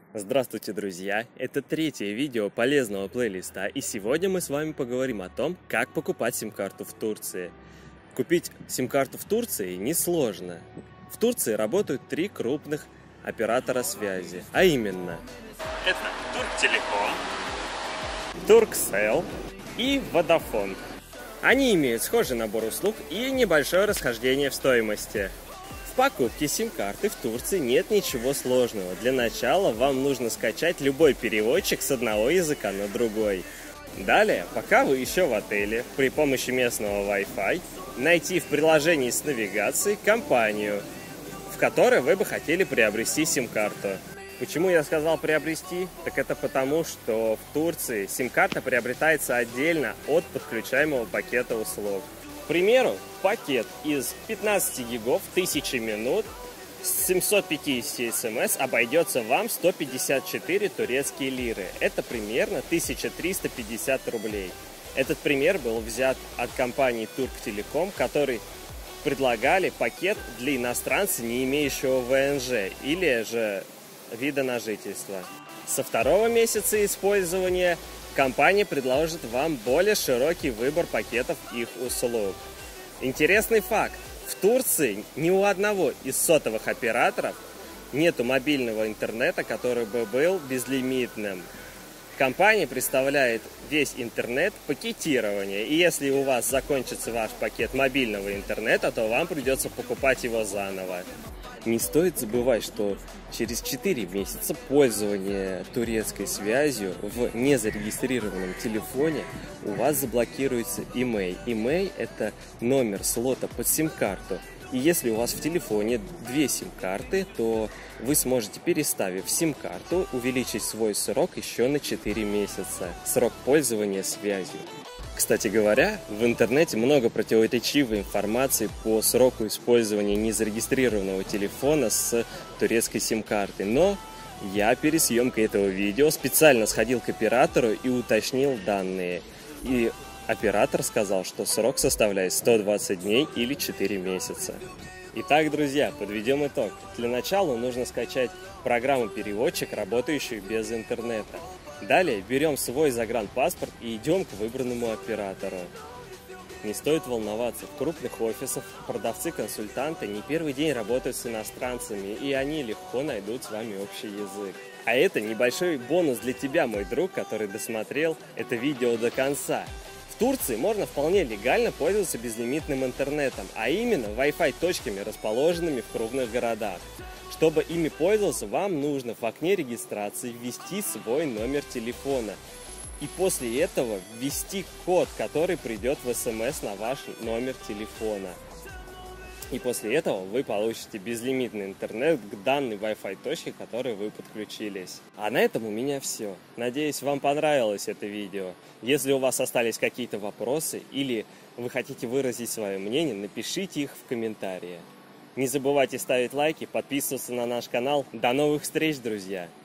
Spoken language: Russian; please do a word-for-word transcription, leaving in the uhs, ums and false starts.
Здравствуйте, друзья! Это третье видео полезного плейлиста, и сегодня мы с вами поговорим о том, как покупать сим-карту в Турции. Купить сим-карту в Турции несложно. В Турции работают три крупных оператора связи, а именно это Турктелеком, Турксел и Vodafone. Они имеют схожий набор услуг и небольшое расхождение в стоимости. В покупке сим-карты в Турции нет ничего сложного. Для начала вам нужно скачать любой переводчик с одного языка на другой. Далее, пока вы еще в отеле, при помощи местного Wi-Fi, найти в приложении с навигацией компанию, в которой вы бы хотели приобрести сим-карту. Почему я сказал приобрести? Так это потому, что в Турции сим-карта приобретается отдельно от подключаемого пакета услуг. К примеру, пакет из пятнадцати гигов, тысячи минут, с семьсот пятьдесят смс обойдется вам сто пятьдесят четыре турецкие лиры. Это примерно тысяча триста пятьдесят рублей. Этот пример был взят от компании Турктелеком, который предлагали пакет для иностранца, не имеющего вэ эн жэ или же вида на жительство. Со второго месяца использования компания предложит вам более широкий выбор пакетов их услуг. Интересный факт. В Турции ни у одного из сотовых операторов нету мобильного интернета, который бы был безлимитным. Компания представляет весь интернет пакетирования, и если у вас закончится ваш пакет мобильного интернета, то вам придется покупать его заново. Не стоит забывать, что через четыре месяца пользования турецкой связью в незарегистрированном телефоне у вас заблокируется имей. Имей – это номер слота под сим-карту. И если у вас в телефоне две сим-карты, то вы сможете, переставив сим-карту, увеличить свой срок еще на четыре месяца. Срок пользования связью. Кстати говоря, в интернете много противоречивой информации по сроку использования незарегистрированного телефона с турецкой сим-картой. Но я перед съемкой этого видео специально сходил к оператору и уточнил данные. И оператор сказал, что срок составляет сто двадцать дней или четыре месяца. Итак, друзья, подведем итог. Для начала нужно скачать программу-переводчик, работающую без интернета. Далее берем свой загранпаспорт и идем к выбранному оператору. Не стоит волноваться, в крупных офисах продавцы-консультанты не первый день работают с иностранцами, и они легко найдут с вами общий язык. А это небольшой бонус для тебя, мой друг, который досмотрел это видео до конца. В Турции можно вполне легально пользоваться безлимитным интернетом, а именно Wi-Fi точками, расположенными в крупных городах. Чтобы ими пользоваться, вам нужно в окне регистрации ввести свой номер телефона. И после этого ввести код, который придет в эс эм эс на ваш номер телефона. И после этого вы получите безлимитный интернет к данной Wi-Fi точке, к которой вы подключились. А на этом у меня все. Надеюсь, вам понравилось это видео. Если у вас остались какие-то вопросы или вы хотите выразить свое мнение, напишите их в комментарии. Не забывайте ставить лайки, подписываться на наш канал. До новых встреч, друзья!